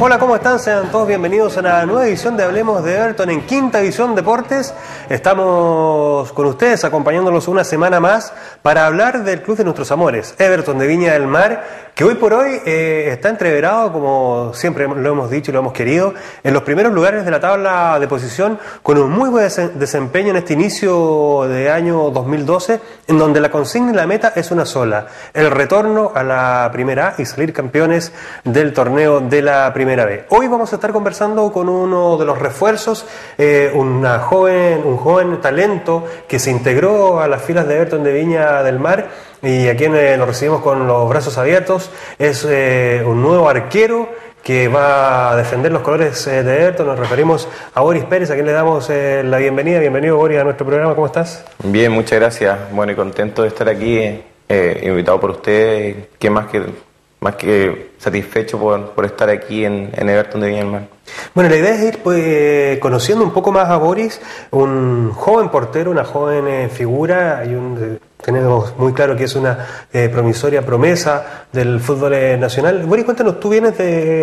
Hola, ¿cómo están? Sean todos bienvenidos a una nueva edición de Hablemos de Everton en Quinta División Deportes. Estamos con ustedes acompañándolos una semana más para hablar del club de nuestros amores, Everton de Viña del Mar, que hoy por hoy está entreverado, como siempre lo hemos dicho y lo hemos querido, en los primeros lugares de la tabla de posición, con un muy buen desempeño en este inicio de año 2012, en donde la consigna y la meta es una sola: el retorno a la Primera A y salir campeones del torneo de la Primera B. Hoy vamos a estar conversando con uno de los refuerzos, un joven talento que se integró a las filas de Everton de Viña del Mar y a quien lo recibimos con los brazos abiertos. Es un nuevo arquero que va a defender los colores de Everton. Nos referimos a Boris Pérez, a quien le damos la bienvenida. Bienvenido, Boris, a nuestro programa. ¿Cómo estás? Bien, muchas gracias. Bueno, y contento de estar aquí, invitado por ustedes. ¿Qué más que satisfecho por estar aquí en Everton de Viña del Mar? Bueno, la idea es ir conociendo un poco más a Boris, un joven portero, una joven figura. Tenemos muy claro que es una promisoria promesa del fútbol nacional. Boris, cuéntanos, tú vienes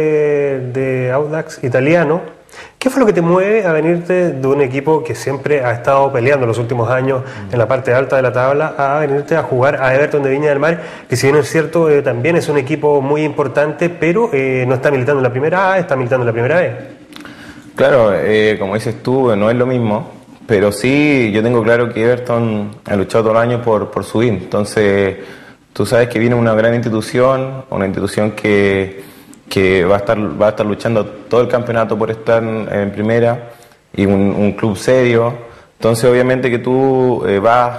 de Audax Italiano. ¿Qué fue lo que te mueve a venirte de un equipo que siempre ha estado peleando en los últimos años en la parte alta de la tabla, a venirte a jugar a Everton de Viña del Mar, que si bien es cierto, también es un equipo muy importante, pero no está militando en la Primera A, está militando en la Primera B? Claro, como dices tú, no es lo mismo, pero sí, yo tengo claro que Everton ha luchado todo el año por subir. Entonces, tú sabes que viene una gran institución, una institución que va a estar luchando todo el campeonato por estar en primera, y un club serio. Entonces obviamente que tú vas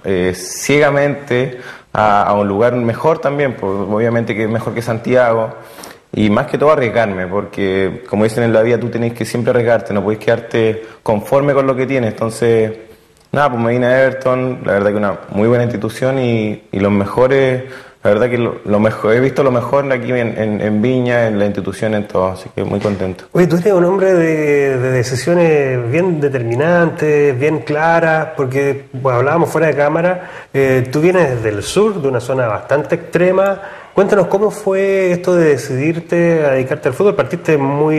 ciegamente a un lugar mejor también, pues, obviamente que es mejor que Santiago, y más que todo arriesgarme, porque como dicen en la vida, tú tenés que siempre arriesgarte, no podés quedarte conforme con lo que tienes. Entonces nada, pues me vine a Everton, la verdad que una muy buena institución y los mejores. La verdad que lo mejor, he visto lo mejor aquí en Viña, en la institución, en todo, así que muy contento. Oye, tú eres un hombre de decisiones bien determinantes, bien claras, porque bueno, hablábamos fuera de cámara, tú vienes del sur, de una zona bastante extrema. Cuéntanos cómo fue esto de decidirte a dedicarte al fútbol. Partiste a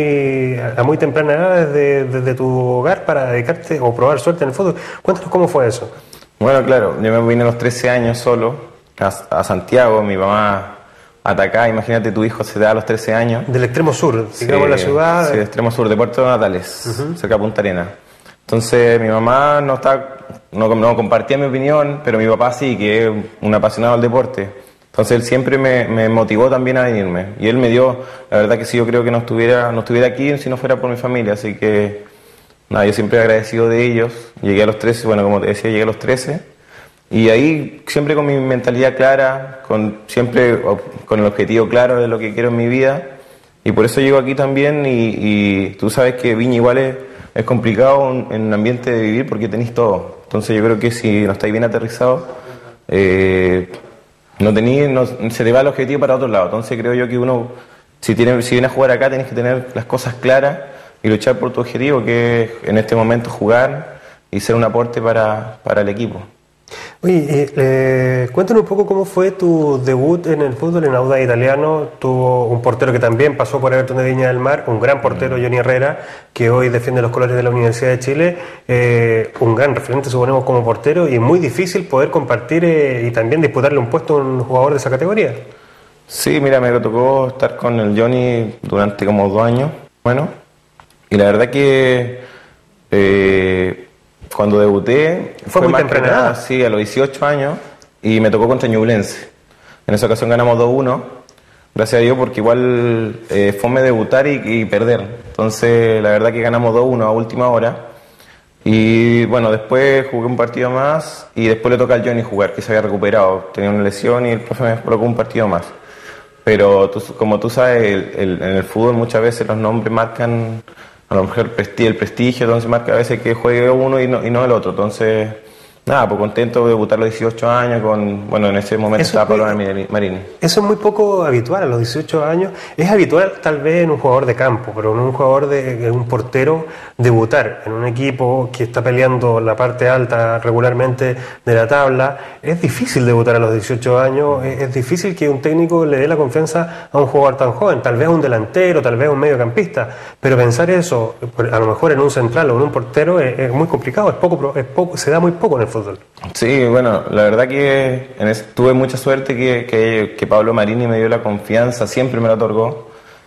muy temprana edad desde tu hogar para dedicarte o probar suerte en el fútbol. Cuéntanos cómo fue eso. Bueno, claro, yo me vine a los 13 años solo a Santiago. Mi mamá atacaba, imagínate, tu hijo se da a los 13 años. Del extremo sur, digamos, la ciudad. Sí, del extremo sur, de Puerto Natales, cerca de Punta Arenas. Entonces mi mamá no compartía mi opinión, pero mi papá sí, que es un apasionado del deporte. Entonces él siempre me motivó también a venirme. Y él me dio, la verdad que sí, yo creo que no estuviera aquí si no fuera por mi familia. Así que nada, yo siempre agradecido de ellos. Llegué a los 13, bueno, como te decía, llegué a los 13. Y ahí siempre con mi mentalidad clara, siempre con el objetivo claro de lo que quiero en mi vida. Y por eso llego aquí también, y tú sabes que Viña igual es complicado en un ambiente de vivir porque tenéis todo. Entonces yo creo que si no estáis bien aterrizados, se te va el objetivo para otro lado. Entonces creo yo que uno, si viene a jugar acá, tenés que tener las cosas claras y luchar por tu objetivo, que es en este momento jugar y ser un aporte para el equipo. Oye, cuéntanos un poco cómo fue tu debut en el fútbol en Audax Italiano. Tuvo un portero que también pasó por Everton de Viña del Mar, un gran portero, Johnny Herrera, que hoy defiende los colores de la Universidad de Chile. Un gran referente, suponemos, como portero, y muy difícil poder compartir y también disputarle un puesto a un jugador de esa categoría. Sí, mira, me tocó estar con el Johnny durante como 2 años, bueno, y la verdad que cuando debuté fue muy temprana edad. Sí, a los 18 años, y me tocó contra Ñublense. En esa ocasión ganamos 2-1, gracias a Dios, porque igual fue debutar y perder. Entonces la verdad que ganamos 2-1 a última hora. Y bueno, después jugué un partido más y después le toca al Johnny jugar, que se había recuperado, tenía una lesión y el profe me colocó un partido más. Pero como tú sabes, en el fútbol muchas veces los nombres marcan a lo mejor el prestigio, entonces marca a veces que juegue uno y no el otro. Entonces Nada, pues contento de debutar a los 18 años con, bueno, en ese momento estaba Pablo Marini. Eso es muy poco habitual a los 18 años. Es habitual tal vez en un jugador de campo, pero en un jugador en un portero debutar en un equipo que está peleando la parte alta regularmente de la tabla. Es difícil debutar a los 18 años, es difícil que un técnico le dé la confianza a un jugador tan joven, tal vez a un delantero, tal vez a un mediocampista, pero pensar eso, a lo mejor en un central o en un portero es muy complicado, se da muy poco en el fútbol. Sí, bueno, la verdad que tuve mucha suerte que Pablo Marini me dio la confianza, siempre me la otorgó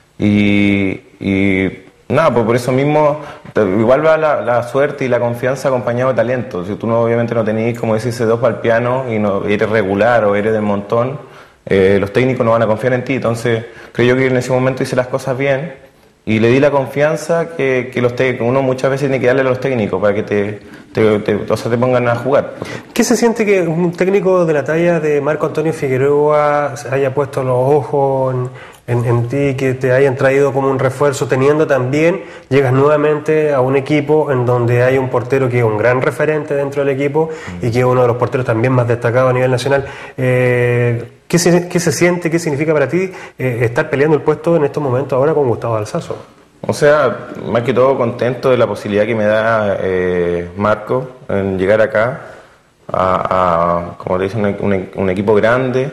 y nada, pues por eso mismo igual va la suerte y la confianza acompañado de talento. Si tú obviamente no tenés, como decirse, dos para el piano y no eres regular o eres del montón, los técnicos no van a confiar en ti. Entonces creo yo que en ese momento hice las cosas bien y le di la confianza que uno muchas veces tiene que darle a los técnicos para que te pongan a jugar. ¿Qué se siente que un técnico de la talla de Marco Antonio Figueroa se haya puesto los ojos en ti, que te hayan traído como un refuerzo, teniendo también, llegas nuevamente a un equipo en donde hay un portero que es un gran referente dentro del equipo y que es uno de los porteros también más destacados a nivel nacional? ¿Qué se siente, qué significa para ti estar peleando el puesto en estos momentos ahora con Gustavo Alsazo? O sea, más que todo contento de la posibilidad que me da Marco en llegar acá a como te dicen, un equipo grande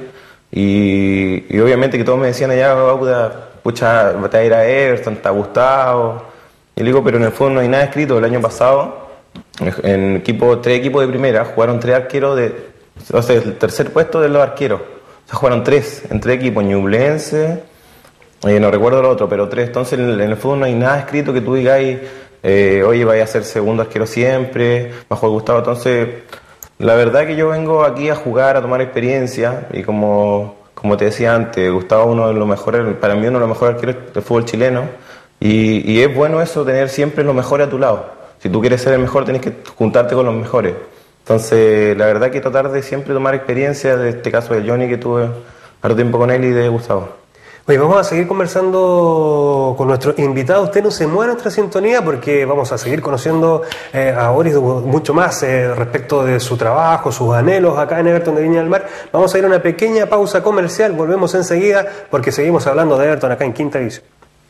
y obviamente que todos me decían allá, pucha, te va a ir a Everton, te ha gustado. Y le digo, pero en el fútbol no hay nada escrito. El año pasado, en tres equipos de primera, jugaron 3 arqueros el tercer puesto de los arqueros. O sea, jugaron 3 en 3 equipos, Ñublense, no recuerdo lo otro, pero 3. Entonces en el fútbol no hay nada escrito que tú digas, oye, vaya a ser segundo arquero siempre, bajo el Gustavo. Entonces, la verdad que yo vengo aquí a jugar, a tomar experiencia, y como te decía antes, Gustavo uno de los mejores, para mí uno de los mejores arqueros del fútbol chileno, y es bueno eso, tener siempre los mejores a tu lado. Si tú quieres ser el mejor, tienes que juntarte con los mejores. Entonces, la verdad que tratar de siempre tomar experiencia, de este caso de Johnny, que tuve harto tiempo con él, y de Gustavo. Oye, vamos a seguir conversando con nuestro invitado. Usted no se mueva en nuestra sintonía porque vamos a seguir conociendo a Boris mucho más respecto de su trabajo, sus anhelos acá en Everton de Viña del Mar. Vamos a ir a una pequeña pausa comercial, volvemos enseguida porque seguimos hablando de Everton acá en Quinta División.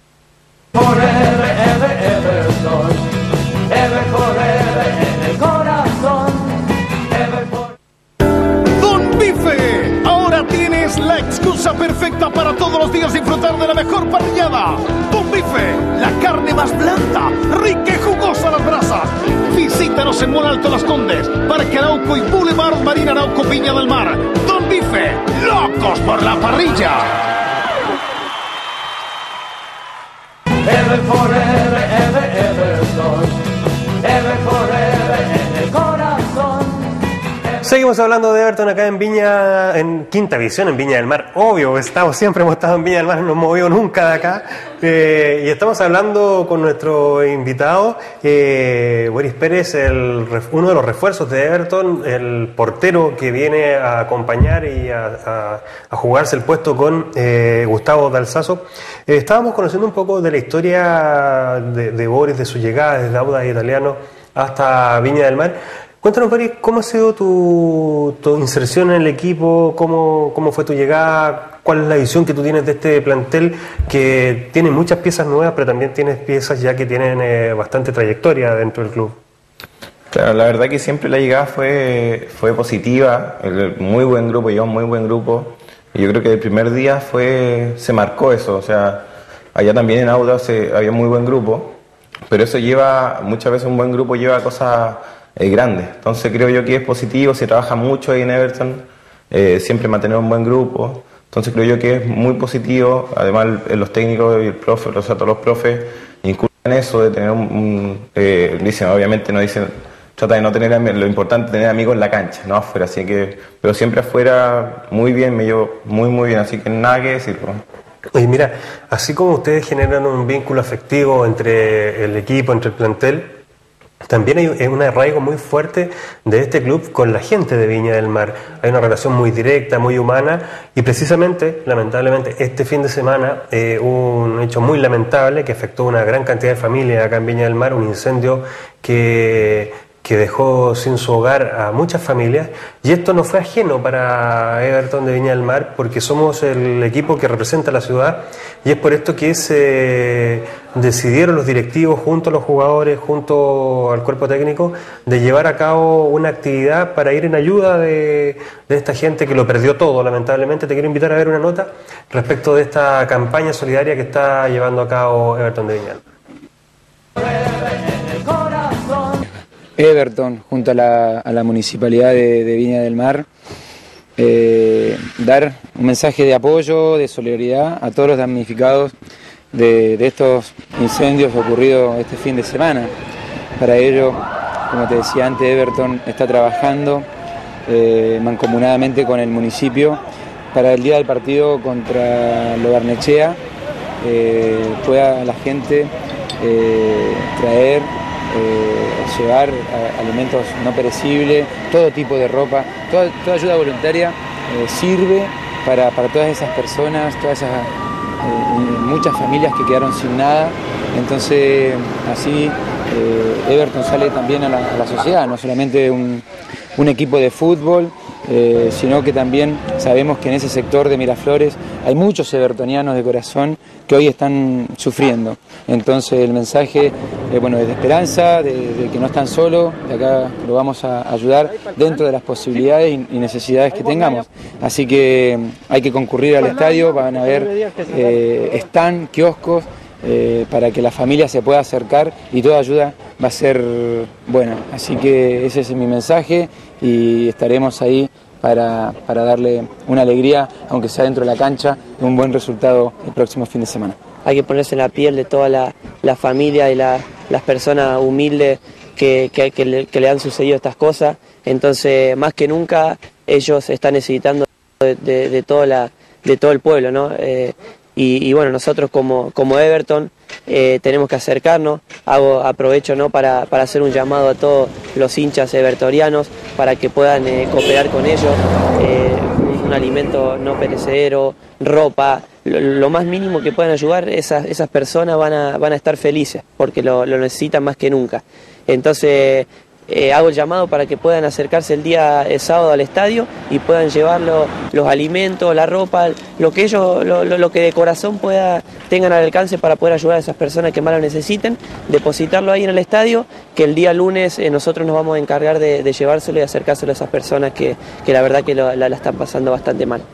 Don Bife, ahora tienes la excusa perfecta para todos los días disfrutar de la mejor parrillada. Don Bife, la carne más blanda, rica y jugosa a las brasas. Visítanos en Mall Alto Las Condes, Parque Arauco y Boulevard Marina Arauco, Viña del Mar. Don Bife, locos por la parrilla. Ever forever, Everton. Ever forever en el corazón. Seguimos hablando de Everton acá en Viña, en Quinta División, en Viña del Mar. Obvio, siempre hemos estado en Viña del Mar, no nos hemos movido nunca de acá. Y estamos hablando con nuestro invitado, Boris Pérez, uno de los refuerzos de Everton, el portero que viene a acompañar y a jugarse el puesto con Gustavo D'Alsazo. Estábamos conociendo un poco de la historia de Boris, de su llegada desde Audax Italiano hasta Viña del Mar. Cuéntanos, Boris, ¿cómo ha sido tu inserción en el equipo? ¿Cómo fue tu llegada? ¿Cuál es la visión que tú tienes de este plantel que tiene muchas piezas nuevas, pero también tienes piezas ya que tienen bastante trayectoria dentro del club? Claro, la verdad que siempre la llegada fue positiva, muy buen grupo, yo muy buen grupo. Y yo creo que el primer día se marcó eso, o sea, allá también en Audax había muy buen grupo, pero eso muchas veces un buen grupo lleva cosas grande. Entonces creo yo que es positivo, se trabaja mucho ahí en Everton, siempre mantener un buen grupo. Entonces creo yo que es muy positivo. Además los técnicos y el profe, o sea, todos los profes inculcan eso de tener dicen, obviamente no dicen, trata de no tener lo importante es tener amigos en la cancha, no afuera, así que, pero siempre afuera muy bien, me llevo muy bien, así que nada que decir, ¿no? Oye, mira, así como ustedes generan un vínculo afectivo entre el equipo, entre el plantel, también hay un arraigo muy fuerte de este club con la gente de Viña del Mar. Hay una relación muy directa, muy humana, y precisamente, lamentablemente, este fin de semana hubo un hecho muy lamentable que afectó a una gran cantidad de familias acá en Viña del Mar, un incendio que que dejó sin su hogar a muchas familias, y esto no fue ajeno para Everton de Viña del Mar, porque somos el equipo que representa a la ciudad, y es por esto que se decidieron los directivos, junto a los jugadores, junto al cuerpo técnico, de llevar a cabo una actividad para ir en ayuda de esta gente que lo perdió todo, lamentablemente. Te quiero invitar a ver una nota respecto de esta campaña solidaria que está llevando a cabo Everton de Viña del Mar. Everton, junto a la Municipalidad de Viña del Mar, dar un mensaje de apoyo, de solidaridad a todos los damnificados de estos incendios ocurridos este fin de semana. Para ello, como te decía antes, Everton está trabajando mancomunadamente con el municipio para el día del partido contra Lo Barnechea pueda la gente traer, llevar alimentos no perecibles, todo tipo de ropa, toda ayuda voluntaria sirve para todas esas personas, todas esas muchas familias que quedaron sin nada. Entonces así Everton sale también a la sociedad, no solamente un equipo de fútbol, sino que también sabemos que en ese sector de Miraflores hay muchos evertonianos de corazón que hoy están sufriendo. Entonces el mensaje es de esperanza, de que no están solos, de acá lo vamos a ayudar dentro de las posibilidades y necesidades que tengamos. Así que hay que concurrir al estadio, van a haber stand, kioscos, para que la familia se pueda acercar y toda ayuda va a ser buena. Así que ese es mi mensaje y estaremos ahí para darle una alegría, aunque sea dentro de la cancha, y un buen resultado el próximo fin de semana. Hay que ponerse en la piel de toda la familia y las personas humildes que le han sucedido estas cosas. Entonces, más que nunca, ellos están necesitando de todo el pueblo, ¿no? Y bueno, nosotros como Everton tenemos que acercarnos. Aprovecho, ¿no?, para hacer un llamado a todos los hinchas evertonianos para que puedan cooperar con ellos, un alimento no perecedero, ropa, lo más mínimo que puedan ayudar. Esas personas van a estar felices porque lo necesitan más que nunca. Entonces hago el llamado para que puedan acercarse el día sábado al estadio y puedan llevar los alimentos, la ropa, lo que ellos, lo que de corazón tengan al alcance para poder ayudar a esas personas que más lo necesiten, depositarlo ahí en el estadio, que el día lunes nosotros nos vamos a encargar de llevárselo y acercárselo a esas personas que la verdad que la están pasando bastante mal.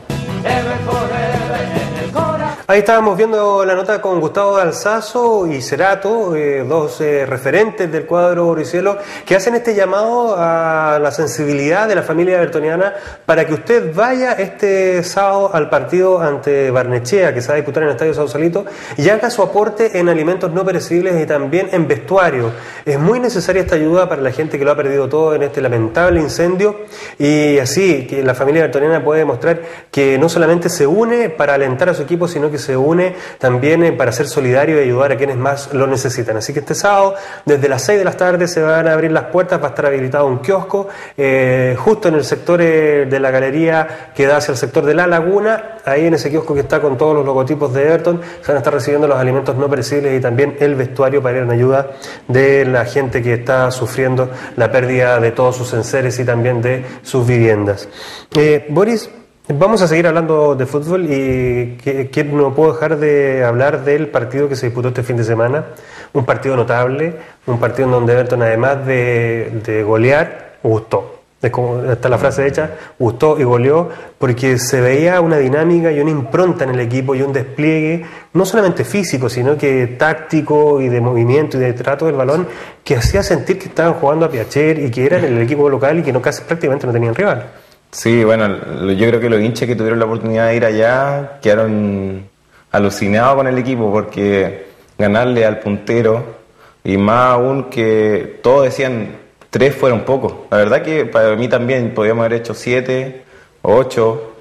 Ahí estábamos viendo la nota con Gustavo Alzazo y Cerato, dos referentes del cuadro Boricielo, que hacen este llamado a la sensibilidad de la familia evertoniana para que usted vaya este sábado al partido ante Barnechea, que se va a disputar en el Estadio Sausalito, y haga su aporte en alimentos no perecibles y también en vestuario. Es muy necesaria esta ayuda para la gente que lo ha perdido todo en este lamentable incendio, y así que la familia evertoniana puede demostrar que no solamente se une para alentar a su equipo, sino que se une también para ser solidario y ayudar a quienes más lo necesitan. Así que este sábado, desde las 6 de la tarde, se van a abrir las puertas, va a estar habilitado un kiosco justo en el sector de la galería que da hacia el sector de La Laguna. Ahí en ese kiosco que está con todos los logotipos de Everton, se van a estar recibiendo los alimentos no perecibles y también el vestuario para ir en ayuda de la gente que está sufriendo la pérdida de todos sus enseres y también de sus viviendas. Boris, vamos a seguir hablando de fútbol y que no puedo dejar de hablar del partido que se disputó este fin de semana. Un partido notable, un partido en donde Everton, además de golear, gustó. Está la frase hecha, gustó y goleó, porque se veía una dinámica y una impronta en el equipo y un despliegue, no solamente físico, sino que táctico y de movimiento y de trato del balón, que hacía sentir que estaban jugando a Piacher y que eran el equipo local y que prácticamente no tenían rival. Sí, bueno, yo creo que los hinchas que tuvieron la oportunidad de ir allá quedaron alucinados con el equipo, porque ganarle al puntero, y más aún que todos decían 3 fueron pocos. La verdad que para mí también podíamos haber hecho 7, 8,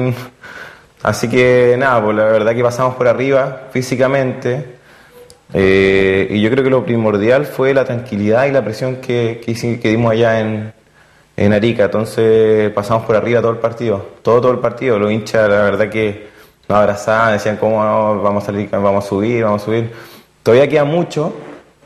así que nada, pues la verdad que pasamos por arriba físicamente, y yo creo que lo primordial fue la tranquilidad y la presión que dimos allá en Arica. Entonces pasamos por arriba todo el partido, todo el partido. Los hinchas, la verdad que nos abrazaban, decían cómo vamos a salir, vamos a subir. Todavía queda mucho,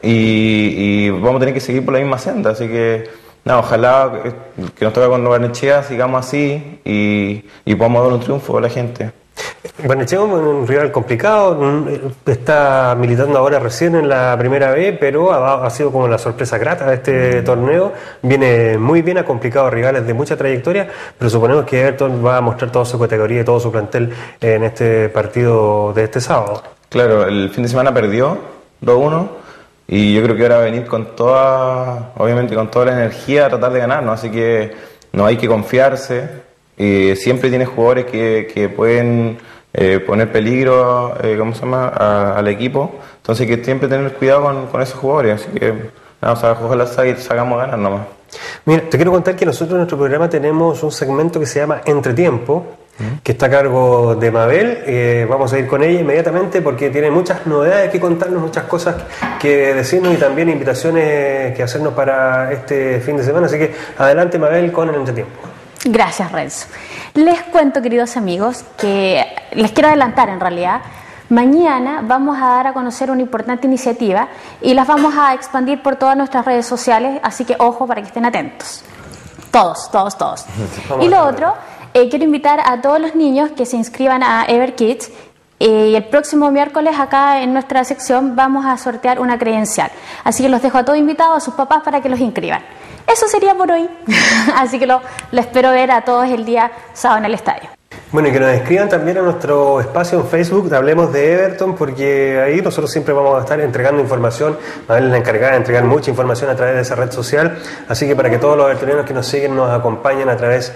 y vamos a tener que seguir por la misma senda, así que nada, ojalá que nos toque con Barnechea, sigamos así y podamos dar un triunfo a la gente. Barnechea es un rival complicado, está militando ahora recién en la primera B, pero ha sido como la sorpresa grata de este torneo. Viene muy bien, ha complicado rivales de mucha trayectoria, pero suponemos que Everton va a mostrar toda su categoría y todo su plantel en este partido de este sábado. Claro, el fin de semana perdió 2-1 y yo creo que ahora va a venir con toda, obviamente con toda la energía a tratar de ganarnos, así que no hay que confiarse. Siempre tiene jugadores que pueden poner peligro al equipo, entonces hay que siempre tener cuidado con esos jugadores, así que nada, o sea, ojalá salgamos a ganar nomás. Mira, te quiero contar que nosotros en nuestro programa tenemos un segmento que se llama Entretiempo, que está a cargo de Mabel. Vamos a ir con ella inmediatamente porque tiene muchas novedades que contarnos, muchas cosas que decirnos y también invitaciones que hacernos para este fin de semana, así que adelante Mabel con el Entretiempo. Gracias, Renzo. Les cuento, queridos amigos, que les quiero adelantar en realidad. Mañana vamos a dar a conocer una importante iniciativa y las vamos a expandir por todas nuestras redes sociales, así que ojo para que estén atentos. Todos. Y lo otro, quiero invitar a todos los niños que se inscriban a EverKids. Y el próximo miércoles acá en nuestra sección vamos a sortear una credencial. Así que los dejo a todos invitados, a sus papás, para que los inscriban. Eso sería por hoy. Así que lo espero ver a todos el día sábado en el estadio. Bueno, y que nos escriban también a nuestro espacio en Facebook, Hablemos de Everton, porque ahí nosotros siempre vamos a estar entregando información. Mabel es la encargada de entregar mucha información a través de esa red social, así que para que todos los evertonianos que nos siguen nos acompañen a través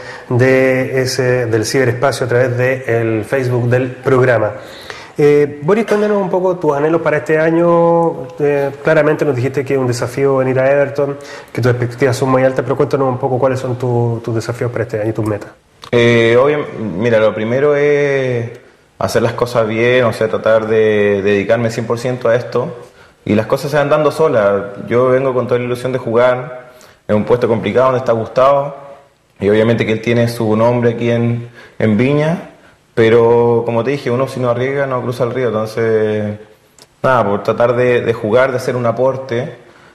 del ciberespacio, a través del Facebook del programa. Boris, cuéntanos un poco tus anhelos para este año. Claramente nos dijiste que es un desafío venir a Everton, que tus expectativas son muy altas, pero cuéntanos un poco cuáles son tus desafíos para este año y tus metas. Mira, lo primero es hacer las cosas bien, o sea, tratar de dedicarme 100% a esto y las cosas se van dando solas. Yo vengo con toda la ilusión de jugar en un puesto complicado donde está Gustavo y obviamente que él tiene su nombre aquí en Viña. Pero como te dije, uno si no arriesga no cruza el río, entonces nada, por tratar de jugar, de hacer un aporte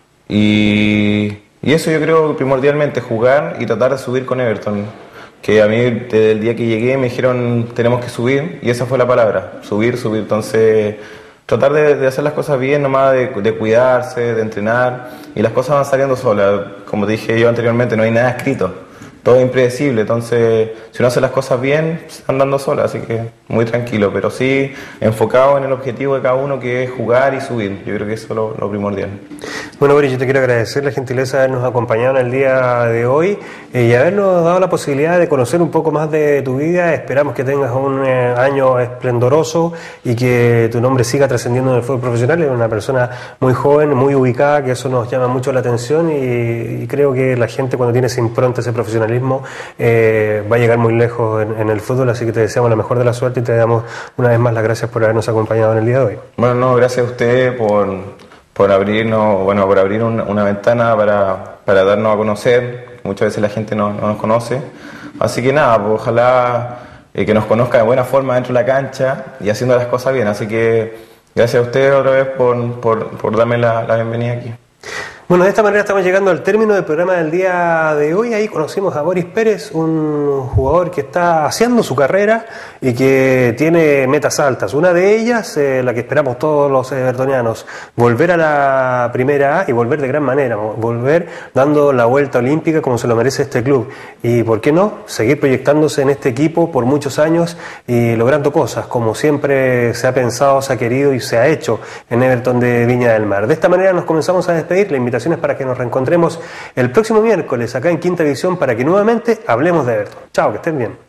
y eso yo creo primordialmente, jugar y tratar de subir con Everton, que a mí desde el día que llegué me dijeron tenemos que subir y esa fue la palabra, subir, entonces tratar de hacer las cosas bien, nomás de cuidarse, de entrenar y las cosas van saliendo solas, como te dije yo anteriormente, no hay nada escrito. Todo es impredecible, entonces si uno hace las cosas bien, se están dando solas, así que muy tranquilo, pero sí enfocado en el objetivo de cada uno, que es jugar y subir. Yo creo que eso es lo primordial. Bueno, Boris, yo te quiero agradecer la gentileza de habernos acompañado en el día de hoy y habernos dado la posibilidad de conocer un poco más de tu vida. Esperamos que tengas un año esplendoroso y que tu nombre siga trascendiendo en el fútbol profesional. Eres una persona muy joven, muy ubicada, que eso nos llama mucho la atención y creo que la gente cuando tiene esa impronta, ese profesionalismo, va a llegar muy lejos en el fútbol, así que te deseamos la mejor de la suerte y te damos una vez más las gracias por habernos acompañado en el día de hoy. Bueno, no, gracias a usted por abrirnos, por abrir una ventana para darnos a conocer. Muchas veces la gente no nos conoce, así que nada, pues ojalá que nos conozca de buena forma dentro de la cancha y haciendo las cosas bien, así que gracias a usted otra vez por darme la bienvenida aquí. Bueno, de esta manera estamos llegando al término del programa del día de hoy. Ahí conocimos a Boris Pérez, un jugador que está haciendo su carrera y que tiene metas altas. Una de ellas, la que esperamos todos los evertonianos, volver a la Primera A y volver de gran manera, volver dando la vuelta olímpica como se lo merece este club. Y, ¿por qué no?, seguir proyectándose en este equipo por muchos años y logrando cosas como siempre se ha pensado, se ha querido y se ha hecho en Everton de Viña del Mar. De esta manera nos comenzamos a despedir. La invitaciones para que nos reencontremos el próximo miércoles acá en Quinta División para que nuevamente hablemos de Everton. Chao, que estén bien.